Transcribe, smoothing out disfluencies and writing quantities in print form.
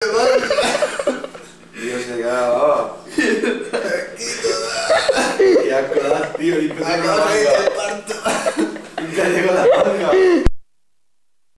Y yo se quedaba, y acordás, tío, y empezó a Acabo de ir al parto. nunca llegó la manga.